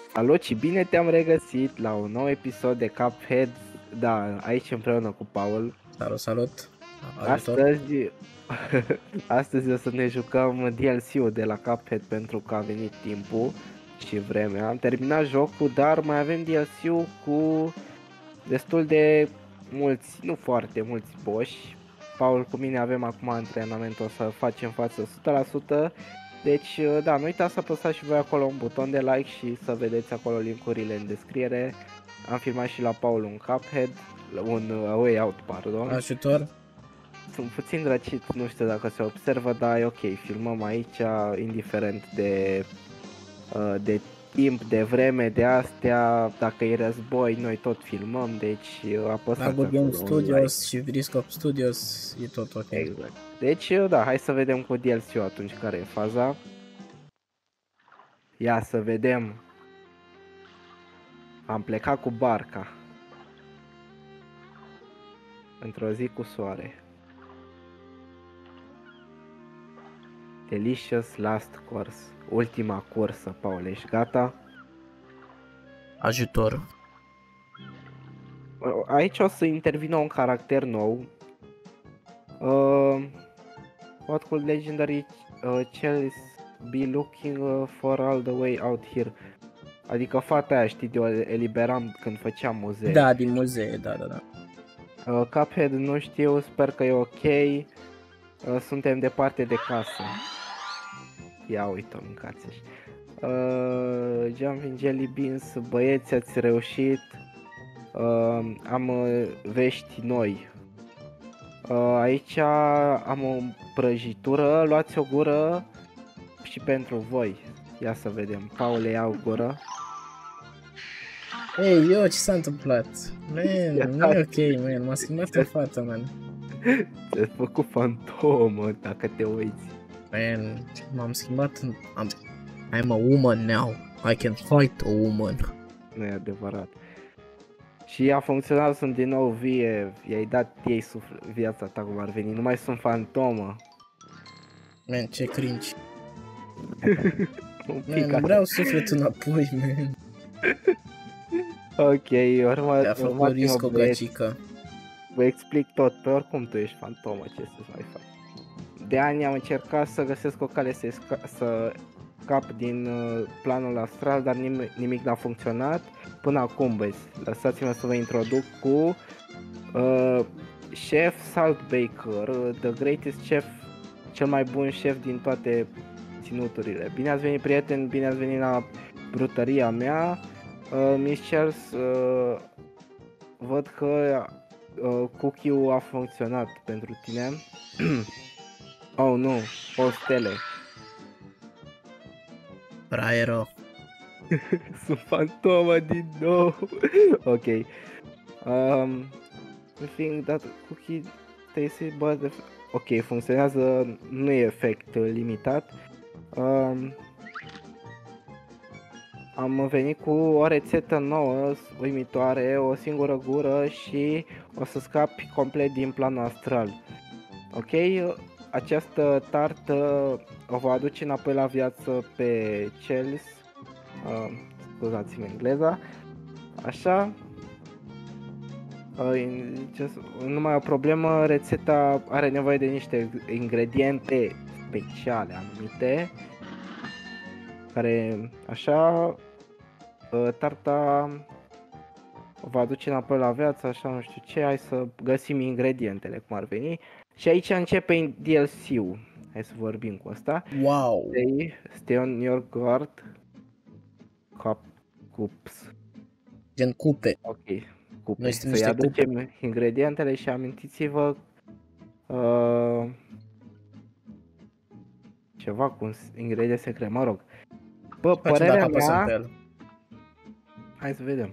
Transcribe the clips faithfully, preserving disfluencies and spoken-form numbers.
Salut și bine te-am regăsit la un nou episod de Cuphead, da, aici împreună cu Paul. Salut, salut! Ajutor. Astăzi, astăzi o să ne jucăm D L C-ul de la Cuphead pentru că a venit timpul și vremea. Am terminat jocul, dar mai avem D L C-ul cu destul de mulți, nu foarte mulți boși. Paul cu mine avem acum antrenamentul, o să facem față o sută la sută. Deci, da, nu uitați să apăsați și voi acolo un buton de like și să vedeți acolo linkurile în descriere. Am filmat și la Paul un Cuphead, un uh, Way Out, pardon. Ajutor! Sunt puțin răcit, nu știu dacă se observă, dar e ok, filmăm aici, indiferent de, uh, de timp, de vreme, de astea, dacă e război, noi tot filmăm, deci apăsați la Gorgon Studios like. Și Riscop Studios e tot ok. Exact. Deci, da, hai să vedem cu D L C-ul atunci care e faza. Ia să vedem. Am plecat cu barca într-o zi cu soare. Delicious Last Course. Ultima cursă, Paul, ești gata? Ajutor! Aici o să intervină un caracter nou. Uh, what could legendary uh, Chalice be looking uh, for all the way out here? Adică fata aia, știi, de o eliberam când făceam muzee. Da, din muzee, da, da, da. Uh, Cuphead, nu știu, sper că e ok. Uh, suntem departe de casă. Ia uite-o, mâncați așa. Uh, Jumping Jelly Beans, băieți, ați reușit. Uh, am uh, vești noi. Uh, aici am o prăjitură, luați o gură și pentru voi. Ia să vedem, Paul, ia o gură. Ei, eu, ce s-a întâmplat? Man, nu e ok, man, m-a schimbat în fată, man. Ți-a făcut fantomă, dacă te uiți. Man, m-am schimbat în... I'm, I'm a woman now. I can fight a woman. Nu e adevărat. Și a funcționat, sunt din nou vie, i-ai dat ei suflet, viața ta cum ar veni, nu mai sunt fantomă. Man, ce cringe. Man, man, vreau sufletul înapoi, man. Ok, urmă, Te-a făcut Risco Gagica. Vă explic tot, pe oricum tu ești fantomă, ce să mai faci. De ani am încercat să găsesc o cale să, să scap din uh, planul astral, dar nim nimic n-a funcționat până acum, băi. Lăsați-mă să vă introduc cu uh, Chef Salt Baker, uh, the greatest chef, cel mai bun șef din toate ținuturile. Bine ați venit, prieteni, bine ați venit la brutăria mea. Uh, Miss Charles, uh, văd că uh, cookie-ul a funcționat pentru tine. Oh, nu, o stele. Braero. Sunt fantomă din nou. Ok. Um, I think that cookie tastes but ok, funcționează, nu e efect limitat. Um, am venit cu o rețetă nouă, uimitoare, o singură gură și o să scapi complet din planul astral. Ok, această tartă o va aduce înapoi la viață pe Chalice, uh, scuzați-mi engleza, așa. Uh, just, nu mai e o problemă, rețeta are nevoie de niște ingrediente speciale anumite, care, așa, uh, tarta o va aduce înapoi la viață, așa, nu știu ce, hai să găsim ingredientele, cum ar veni. Și aici începe D L C-ul. Hai să vorbim cu asta. Wow! Stay, stay on your guard. Cup, cups. Gen cupe. Ok, cupe. Noi suntem Să-i niște aducem cupe. ingredientele și amintiți-vă uh, ceva cu un ingredient secret, mă rog. Bă, părerea mea... Hai să vedem.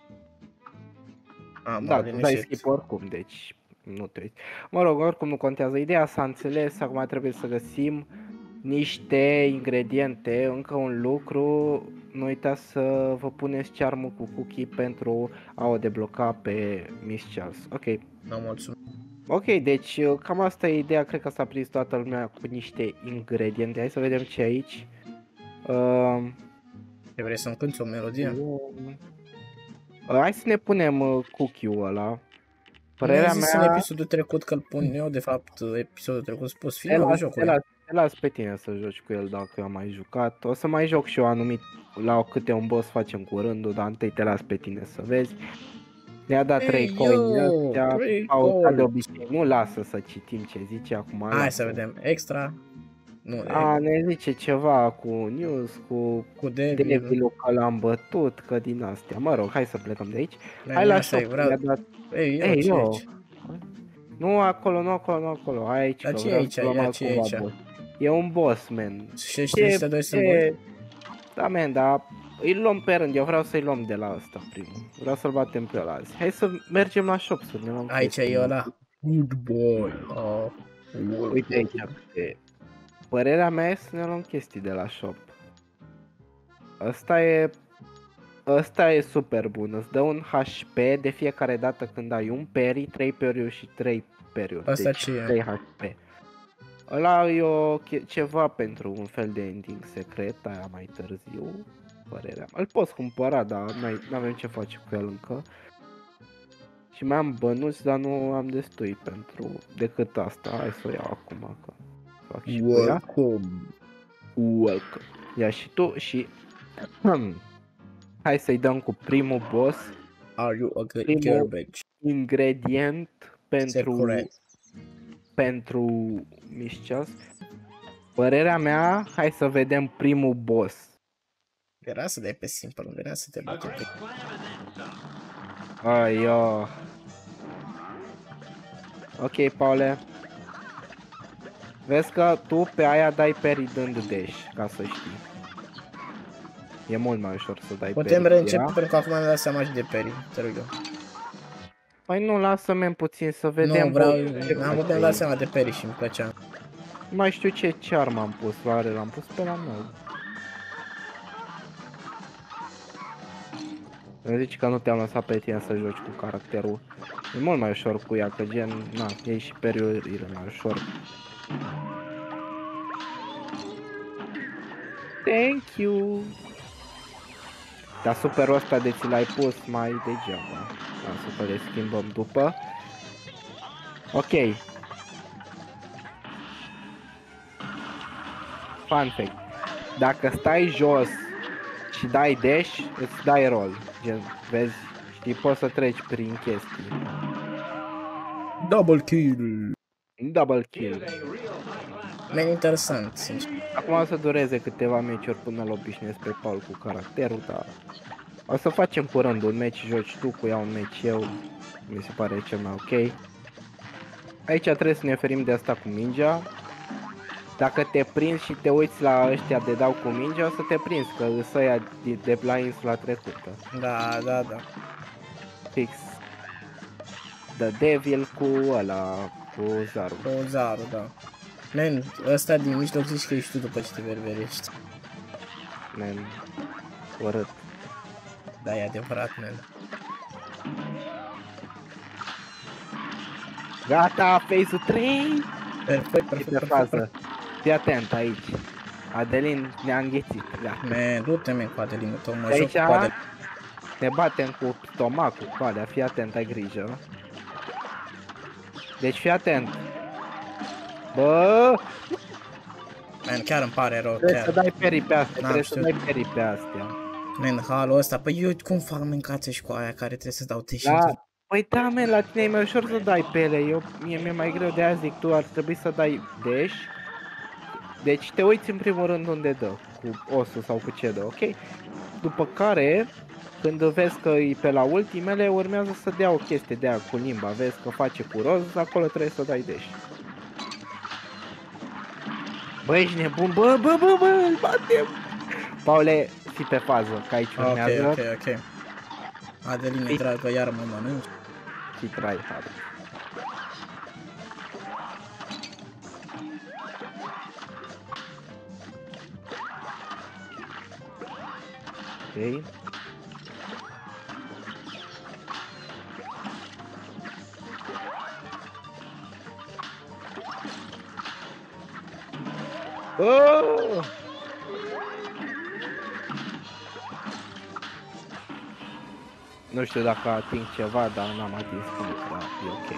Am da, tu dai skip oricum, deci nu te uiți. Mă rog, oricum nu contează, ideea s-a înțeles, acum trebuie să găsim niște ingrediente, încă un lucru, nu uitați să vă puneți cearmul cu cookie pentru a o debloca pe Miss Charles. Ok. Da, mulțumesc. Ok, deci cam asta e ideea, cred că s-a prins toată lumea cu niște ingrediente. Hai să vedem ce e aici. Uh, Ce vrei să-mi cânti o melodie? Hai să ne punem uh, cookie-ul ăla. Mi-ai Părerea zis în mea... episodul trecut că îl pun eu, de fapt, episodul trecut spus Te finalul las, te, jocului. las, te las pe tine să joci cu el dacă eu am mai jucat. O să mai joc și eu anumit la câte un boss facem cu rândul, dar întâi te las pe tine să vezi. Ne-a dat trei Hey, coin yo, ăstea, trei au coin. de obicei, nu lasă să citim ce zice acum. Hai lasă. să vedem. Extra. Nu, A, ne zice ceva cu news, cu cu Devil. Devil-ul că l-am bătut, că din astea. Mă rog, hai să plecăm de aici. Man, Hai la asta e, shop, vreau... mi-a dat... Ei, eu, Ei, ce eu. aici? Nu acolo, nu acolo, nu acolo, hai aici, Dar că ce e vreau aici? să luăm Ia, ce e altcumva aici? boss. E un boss, man. Și ăștia doi sunt voi? Da, man, dar îi luăm pe rând, eu vreau să-i luăm de la ăsta primul. Vreau să-l batem pe ăla azi. Hai să mergem la shop să ne luăm Aici chestii. e ăla. Good boy. Oh. Uite aici. E... Părerea mea e să ne luăm chestii de la shop. Ăsta e... Ăsta e super bun, îți dă un H P de fiecare dată când ai un parry, trei parry-uri și trei parry-uri. Asta deci ce e? trei H P. Ăla e o, ceva pentru un fel de ending secret, aia mai târziu, părerea mea. Îl poți cumpăra, dar nu avem ce face cu el încă. Și mai am bănuți, dar nu am destui pentru decât asta. Hai să o iau acum, că fac și cu ea. Welcome. Welcome. Ia și tu și... Hmm. Hai să-i dăm cu primul boss. Are you a good Primul garbage? ingredient pentru... Secret. Pentru Mișceas. Părerea mea, hai să vedem primul boss. Era să dai pe simple, nu venea să te bate pe... Ai, oh. Ok, Paule. Vezi că tu pe aia dai parry dând dash, ca să știi. E mult mai ușor să dai parry. Putem reîncepe pentru că acum mi-am dat seama și de parry, te rog eu. Păi nu, lasă-mi puțin să vedem. Nu, vreau, am mi-am dat seama de parry și îmi plăcea. Nu mai știu ce charm am pus, la are l-am pus pe la nou. Îmi zici că nu te-am lăsat pe tine să joci cu caracterul. E mult mai ușor cu ea, că gen, na, iei și periurile mai ușor. Thank you! Dar superul ăsta de ți l-ai pus mai degeaba. Lasă că le schimbăm după. Ok. Fun fact. Dacă stai jos și dai dash, îți dai roll. Gen, vezi, știi, poți să treci prin chestii. Double kill! Double kill. Man, interesant, sincer. Acum o să dureze câteva meciuri până îl obișnuiesc pe Paul cu caracterul, dar... O să facem curând un meci, joci tu cu ea, un meci eu. Mi se pare cel mai ok. Aici trebuie să ne oferim de asta cu mingea. Dacă te prinzi și te uiți la ăștia de dau cu mingea, o să te prinzi, că îs ăia de, de la insula trecută. Da, da, da. Fix. The Devil cu ăla, cu Zaru. Cu Zaru, da. Man, ăsta din mijloc zici că ești tu după ce te ververești. Man, urât. Da, e adevărat, man. Gata, phase-ul trei! Perfect, perfect, Pe perfect. fază. Fii atent aici. Adelin ne-a înghețit. Gata. Man, du-te, man, cu Adelinul tău, mă De joc aici cu Adelin. ne batem cu stomacul, cu alea. Fii atent, ai grijă. Deci fii atent. Bă, Man, chiar îmi pare rău, trebuie chiar. să dai peri pe astea, N-am trebuie să știut. dai peri pe astea. Man, halul ăsta, păi eu cum fac mâncață și cu aia care trebuie să dau tești? Da, păi da, man, la tine e mai ușor să dai pe ele, eu, mie mi-e mai greu, de aia zic, tu ar trebui să dai dash. Deci te uiți în primul rând unde dă, cu osul sau cu ce dă, ok? După care, când vezi că e pe la ultimele, urmează să dea o chestie de aia cu limba, vezi că face cu roz, acolo trebuie să dai dash. Bă, ești nebun, bă, bă, bă, bă, îl batem! Paule, fii pe fază, că aici Ok, urmează ok, ok. Adeline, dragă, iar mă mănânci. și try hard. Ok. Oh! Nu știu dacă ating ceva, dar n-am atins nimic, dar e ok.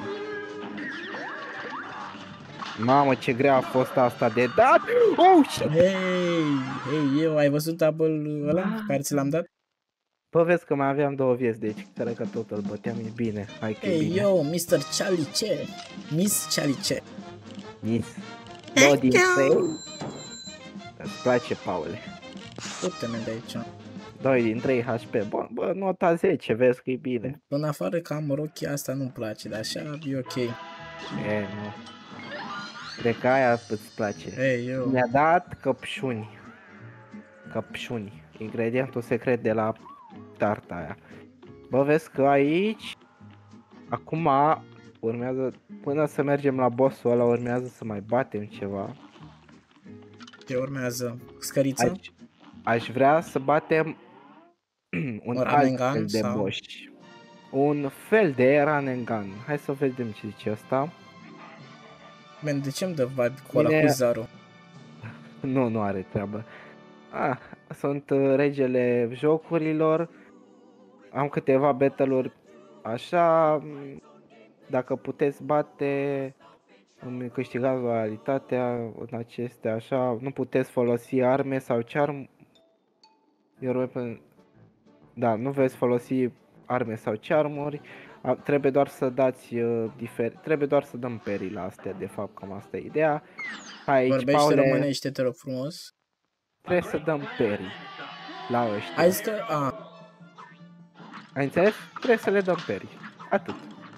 Mamă, ce grea a fost asta de dat! Oh, shit! Hei, hei, eu, ai văzut double ăla Ah. care ți l-am dat? Bă, vezi că mai aveam două vieți, deci cred că tot îl băteam, e bine, hai că e Hei, bine. yo, mister Chalice, Miss Chalice. Yes. Două din trei. Îți place, Paule. Uite-ne de aici. doi din trei H P, bă, bă, nota zece, vezi că e bine. În afară că am rochia asta nu-mi place, dar așa e ok. E, nu. Cred că aia îți place. Hei, eu. Mi-a dat căpșuni. Căpșuni. Ingredientul secret de la tarta aia. Bă, vezi că aici acum urmează, până să mergem la bossul ăla, urmează să mai batem ceva. Ce urmează? Scăriță? Aș, aș vrea să batem un Un alt run and gun fel de sau? boss. Un fel de run and gun. Hai să vedem ce zice asta. Man, de ce îmi dă vibe cu ăla Bine. cu Zaru? Nu, nu are treabă. Ah, sunt uh, regele jocurilor. Am câteva battle-uri așa. Dacă puteți bate, îmi câștigați loialitatea în acestea așa. Nu puteți folosi arme sau charm. Your weapon... Da, nu veți folosi arme sau charmuri. A, trebuie doar să dați uh, difer... Trebuie doar să dăm peri la astea, de fapt, cam asta e ideea. Aici, Vorbește Paule, românește, te rog frumos. trebuie să dăm peri la ăștia. Ai zis că... A, Ai înțeles? Trebuie să le dăm peri. Atât.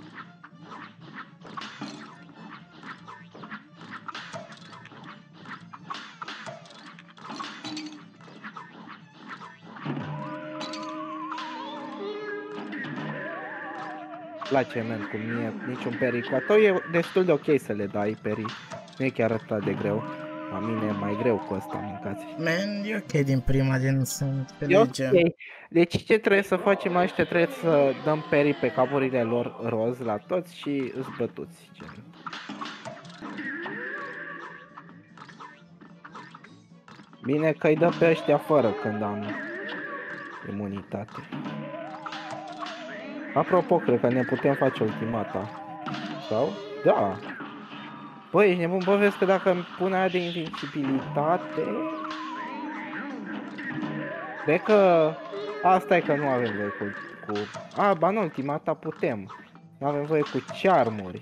Place, man, cum mie niciun peri. Cu atât e destul de ok să le dai peri. Nu e chiar atât de greu. La mine e mai greu cu ăsta, mâncați. man, e ok din prima, din să E înțelegem. ok. Deci ce trebuie să facem aici? Trebuie să dăm peri pe capurile lor roz la toți și îți bătuți. Gen. Bine că îi dă pe ăștia fără când am imunitate. Apropo, cred că ne putem face ultimata. Sau? Da. Băi, ești nebun, bă, vezi că dacă îmi pune aia de invincibilitate... Cred că... Asta e că nu avem voie cu... cu... A, ba nu, ultimata putem. Nu avem voie cu charmuri.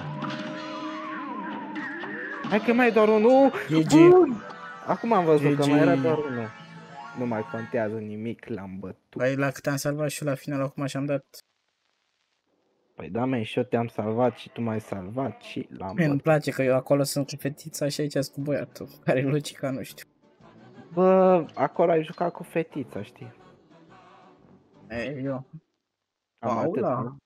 Hai că mai e doar unul. G G. Bun. Acum am văzut G G. că mai era doar unul. Nu mai contează nimic, l-am bătut. Păi la cât am salvat și eu la final, acum și-am dat. Păi da, man, și eu te-am salvat și tu m-ai salvat și l-am Man, îmi bătut. place că eu acolo sunt cu fetița și aici sunt cu băiatul. Care e logica, nu știu. Bă, acolo ai jucat cu fetița, știi? Ei, eu. Am atât, Paula. nu?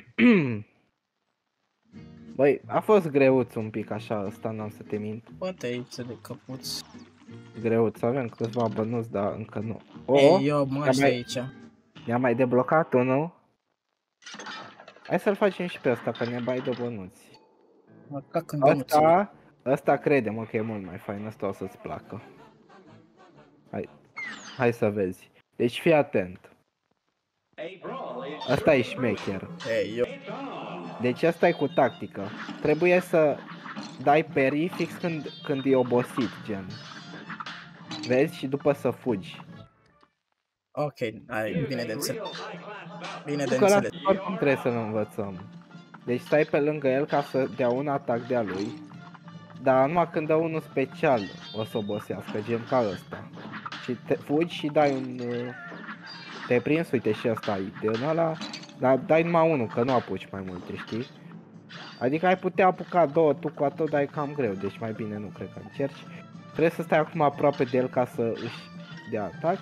Băi, a fost greuț un pic așa, ăsta n-am să te mint. Poate aici de căpuț. Greuț, avem câțiva bănuți, dar încă nu. O, Ei, eu mă mai- aici. ne-a mai deblocat unul. Hai să-l facem și pe ăsta, că ne bai de bănuți. Mă cac în gănuță. Ăsta, ăsta crede-mă că e mult mai fain, ăsta o să-ți placă. Hai, hai să vezi. Deci fii atent. Ăsta e șmecher. Ei, eu. Deci asta e cu tactică. Trebuie să dai peri fix când, când e obosit, gen. Vezi? Și după să fugi. Ok, ai, bine de înțeles. Bine de Că la înțeles. oricum trebuie să-l învățăm. Deci stai pe lângă el ca să dea un atac de-a lui. Dar numai când dă unul special o să obosească, gen ca ăsta. Și te fugi și dai un... uh, Te-ai prins, uite și ăsta e din ăla. Dar dai numai unul, că nu apuci mai multe, știi? Adică ai putea apuca două tu cu atât, dar e cam greu, deci mai bine nu cred că încerci. Trebuie să stai acum aproape de el ca să își dea atac.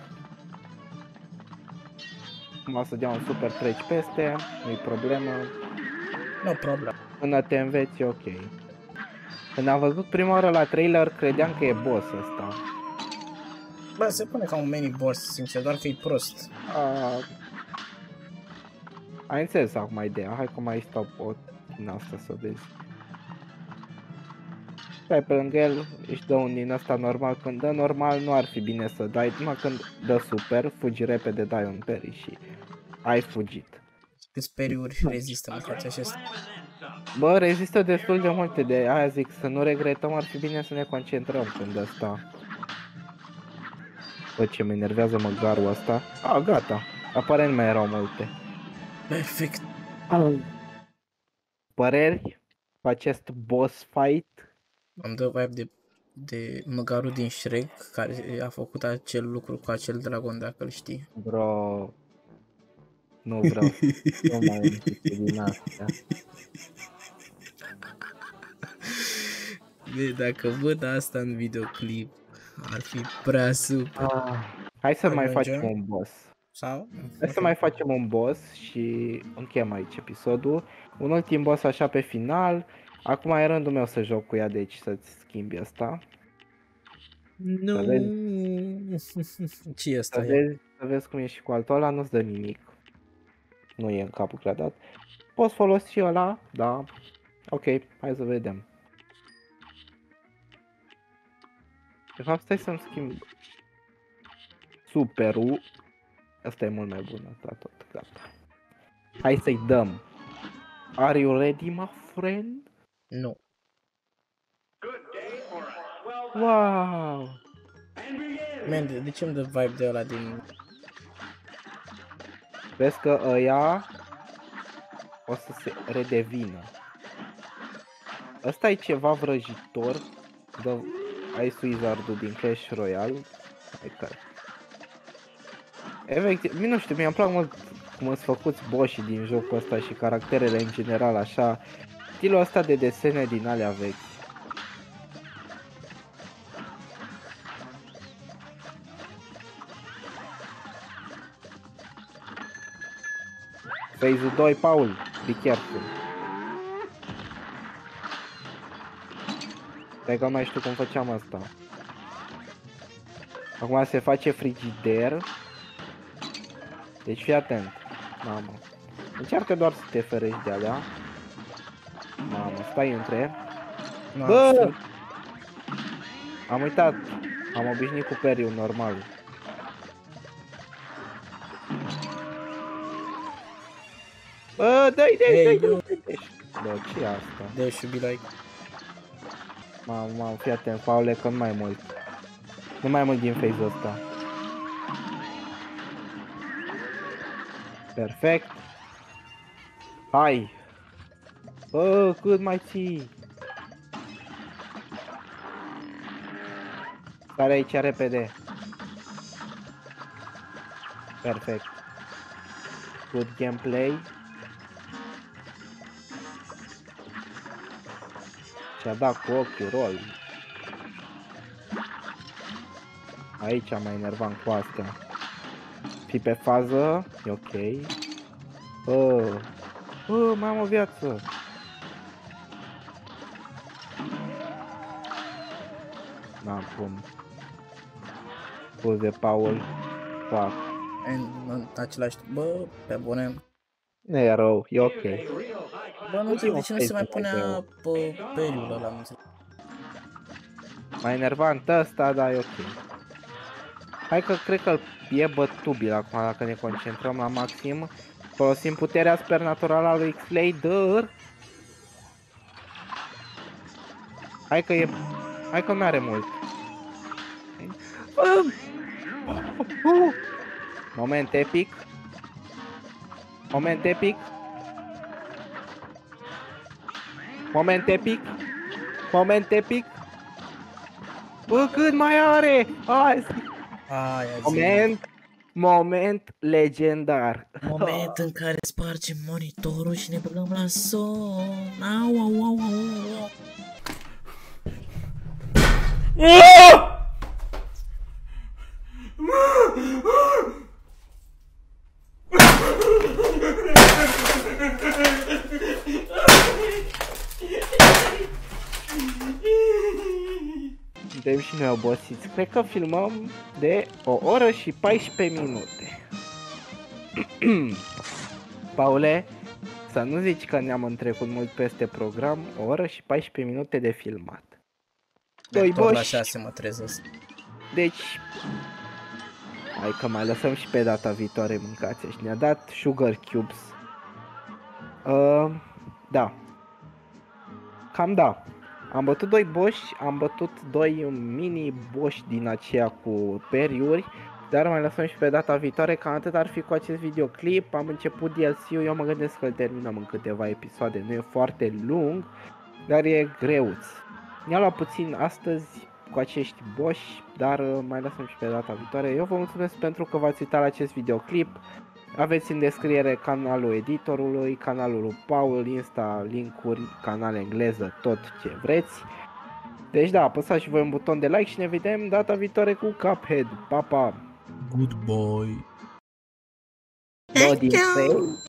Acum să dea un super treci peste, nu-i problemă. No problem. Până te înveți e ok. Când am văzut prima oară la trailer, credeam că e boss ăsta. Bă, se pune ca un mini boss, sincer, doar că e prost. A... Ai înțeles acum ideea, hai că mai stau o din asta să vezi. Stai pe lângă el, își dă un din asta normal, când dă normal nu ar fi bine să dai, numai când dă super, fugi repede, dai un peri și ai fugit. Câți periuri rezistă mâncați acesta? Bă, rezistă destul de multe, de aia zic, să nu regretăm, ar fi bine să ne concentrăm când ăsta. Bă, ce mă enervează măgarul ăsta. A, gata. Aparent mai erau multe. Perfect. Păreri cu acest boss fight? Am dă vibe de, de măgarul din Shrek care a făcut acel lucru cu acel dragon, dacă îl știi. Bro, nu vreau să nu mai începe din astea. Bine, dacă văd asta în videoclip, ar fi prea super. Ah, hai să Hai, mai mergem? facem un boss. Sau? Hai să mai facem un boss și încheiem aici episodul. Un ultim boss așa pe final. Acum e rândul meu să joc cu ea, deci să-ți schimbi asta. Nu. Ce e Să asta? vezi, să vezi cum e și cu altul ăla, nu-ți dă nimic. Nu e în capul gradat. Poți folosi și ăla, da. Ok, hai să vedem. De fapt, stai să-mi schimb superul. Asta e mult mai bun, asta tot, gata. Hai să-i dăm. Are you ready, my friend? Nu. Wow! Man, de, de ce îmi dă vibe de ăla din... Vezi că ăia o să se redevină. Ăsta e ceva vrăjitor. Dă Ice Wizard-ul din Clash Royale. Hai că... Efectiv, nu știu, mi-am plac mult cum îți făcuți boșii din jocul ăsta și caracterele în general, așa. Stilul ăsta de desene din alea vechi. Phase-ul doi, Paul, be careful. Stai că mai știu cum făceam asta. Acum se face frigider. Deci fii atent. Mamă. Încearcă doar să te ferești de alea. Mamă, stai între. Nu, Bă! Am uitat. Am obișnuit cu periul normal. Bă, dai, dai, Hey, dai, eu- dai, dai. Bă, ce e asta? There should be like... Mamă, mamă, fii atent, Paule, că nu mai mult. Nu mai mult din phase-ul ăsta. Perfect. Hai. Bă, cât mai ții? Sare aici repede. Perfect. Good gameplay. Și-a dat cu ochiul rol. Aici am mai enervat cu astea. Fii pe fază, e ok. Bă, bă, mai am o viață. N-am cum. Scuze, Paul. Fac. În, în același timp, bă, pe bune. Nu e rău, e ok. Bă, nu înțeleg de ce nu se mai Facebook mai punea pe periul ăla, nu înțeleg. Mai enervant ăsta, dar e ok. Hai că cred că e bătubil acum dacă ne concentrăm la maxim. Folosim puterea supernaturală a lui X-Lader. Hai că e... Hai că nu are mult. Moment epic. Moment epic. Moment epic. Moment epic. Bă, cât mai are? Hai, Aia zi. moment. Moment legendar. Moment în care spargem monitorul și ne băgăm la somn. Au, au, au, au, au. Suntem și noi obosiți. Cred că filmăm de o oră și paisprezece minute. Paule, să nu zici că ne-am întrecut mult peste program. O oră și paisprezece minute de filmat. Doi Tot la boși. șase mă trezesc. Deci, Hai că mai lăsăm și pe data viitoare mâncați. Și ne-a dat Sugar Cubes. Uh, da. Cam da. Am bătut doi boși, am bătut doi mini boși din aceea cu periuri. Dar mai lăsăm și pe data viitoare. Cam atât ar fi cu acest videoclip. Am început D L C-ul, eu mă gândesc că îl terminăm în câteva episoade. Nu e foarte lung, dar e greuț. Ne-a luat puțin astăzi cu acești boși, dar mai lăsăm și pe data viitoare. Eu vă mulțumesc pentru că v-ați uitat la acest videoclip. Aveți în descriere canalul editorului, canalul lui Paul, Insta, linkuri, canal engleză, tot ce vreți. Deci da, apăsați și voi un buton de like și ne vedem data viitoare cu Cuphead. Pa, pa! Goodbye. Loading fail.